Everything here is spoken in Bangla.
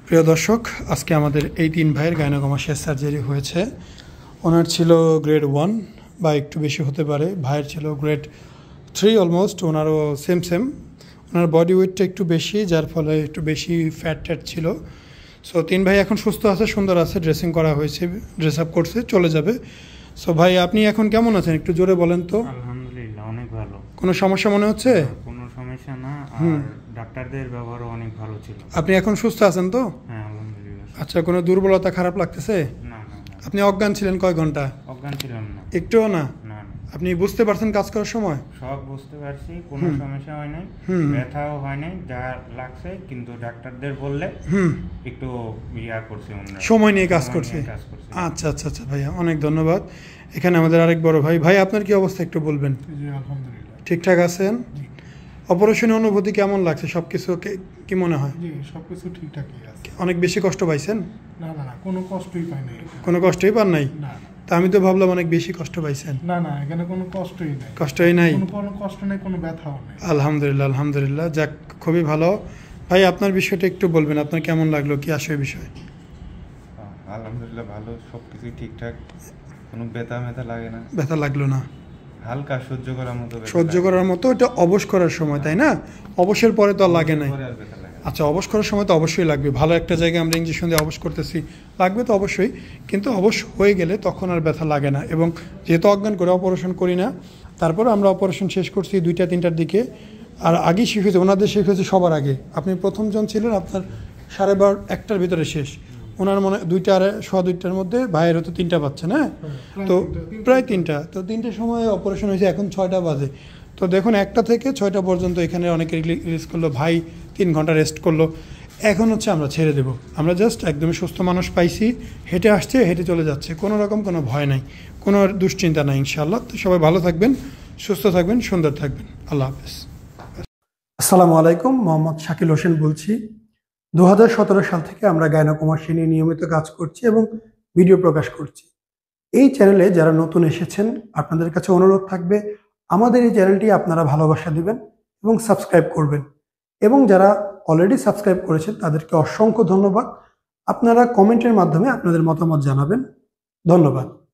প্রিয় দর্শক, আজকে আমাদের এই তিন ভাইয়ের গাইনোকমাস্টিয়ার সার্জারি হয়েছে। ওনার ছিল গ্রেড 1 বা একটু বেশি হতে পারে, ভাইয়ের ছিল গ্রেড 3 অলমোস্ট। ওনারও সেম। ওনার বডি ওয়েটটা একটু বেশি, যার ফলে একটু বেশি ফ্যাট ছিল। সো তিন ভাই এখন সুস্থ আছে, সুন্দর আছে, ড্রেসিং করা হয়েছে, ড্রেস আপ করছে, চলে যাবে। সো ভাই, আপনি এখন কেমন আছেন একটু জোরে বলেন তো। আলহামদুলিল্লাহ, অনেক ভালো। কোনো সমস্যা মনে হচ্ছে? কোনো সমস্যা না, আর ডাক্তারদের ব্যবহারও অনেক ভালো ছিল। আপনি এখন সুস্থ আছেন তো? হ্যাঁ, আলহামদুলিল্লাহ। আচ্ছা, কোনো দুর্বলতা খারাপ লাগতেছে? না। আপনি অজ্ঞান ছিলেন কয় ঘন্টা? অজ্ঞান ছিলাম না। একটুও না? না। আপনি বুঝতে পারছেন কাজ করার সময়? সব বুঝতে পারছি, কোনো সমস্যা হয় নাই, ব্যথাও হয় নাই, যা লাগছে। কিন্তু ডাক্তারদের বললে একটু করছে, সময় নিয়ে কাজ করছে। আচ্ছা ভাইয়া, অনেক ধন্যবাদ। এখানে আমাদের আরেক বড় ভাই। ভাই, আপনার কি অবস্থা একটু বলবেন? জি, আলহামদুলিল্লাহ ঠিকঠাক আছেন? অপারেশনের অনুভূতি কেমন লাগছে? সবকিছু কি মনে হয়? জি, সবকিছু ঠিকঠাকই আছে। অনেক বেশি কষ্ট পাইছেন? না, কোনো কষ্টই পাই নাই। কোনো কষ্টই পান নাই? না। তা আমি তো ভাবলাম অনেক বেশি কষ্ট পাইছেন। না, এখানে কোনো কষ্টই নাই। কষ্টই নাই? কোনো কষ্ট নেই, কোনো ব্যথাও নেই। আলহামদুলিল্লাহ, যাক, খুবই ভালো। ভাই, আপনার বিষয়টা একটু বলবেন, আপনার কেমন লাগলো, কি আসলে বিষয়? আলহামদুলিল্লাহ, ভালো, সবকিছুই ঠিকঠাক, কোনো ব্যথা লাগে না। ব্যথা লাগলো না? হালকা সহ্য করার মতো। এটা অবশ করার সময়, তাই না? অবসের পরে তো আর লাগে নাই। আচ্ছা, অবশ করার সময় তো অবশ্যই লাগবে। ভালো একটা জায়গায় আমরা ইঞ্জেকশন দিয়ে অবশ করতেছি, লাগবে তো অবশ্যই। কিন্তু অবশ হয়ে গেলে তখন আর ব্যথা লাগে না। এবং যেহেতু অজ্ঞান করে অপারেশন করি না, তারপর আমরা অপারেশন শেষ করছি 2টা-3টার দিকে। আর আগেই শেষ হয়েছে, ওনাদের শেষ হয়েছে সবার আগে। আপনি প্রথমজন ছিলেন, আপনার 12:30-1টার ভিতরে শেষ। ওনার মনে 2টা-2:15 মধ্যে, ভাইয়ের হয়তো 3টা পাচ্ছেন। হ্যাঁ, তো প্রায় 3টা। তো 3টার সময় অপারেশন হয়েছে, এখন 6টা বাজে। তো দেখুন, 1টা থেকে 6টা পর্যন্ত এখানে অনেকে রিলিজ করলো, ভাই 3 ঘন্টা রেস্ট করলো। এখন হচ্ছে আমরা ছেড়ে দেব। আমরা জাস্ট একদমই সুস্থ মানুষ পাইছি, হেঁটে আসছে, হেঁটে চলে যাচ্ছে, কোনো রকম কোনো ভয় নাই, কোনো দুশ্চিন্তা নাই ইনশাআল্লাহ। তো সবাই ভালো থাকবেন, সুস্থ থাকবেন, সুন্দর থাকবেন। আল্লাহ হাফেজ। আসসালামু আলাইকুম, মোহাম্মদ শাকিল হোসেন বলছি। 2017 সাল থেকে আমরা গাইনোকমাস্টি নিয়ে নিয়মিত কাজ করছি এবং ভিডিও প্রকাশ করছি। এই চ্যানেলে যারা নতুন এসেছেন, আপনাদের কাছে অনুরোধ থাকবে আমাদের এই চ্যানেলটি আপনারা ভালোবাসা দিবেন এবং সাবস্ক্রাইব করবেন। এবং যারা অলরেডি সাবস্ক্রাইব করেছেন তাদেরকে অসংখ্য ধন্যবাদ। আপনারা কমেন্টের মাধ্যমে আপনাদের মতামত জানাবেন। ধন্যবাদ।